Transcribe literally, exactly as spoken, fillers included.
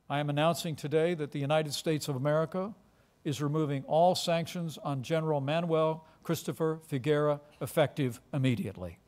I am announcing today that the United States of America is removing all sanctions on General Manuel Christopher Figueroa effective immediately.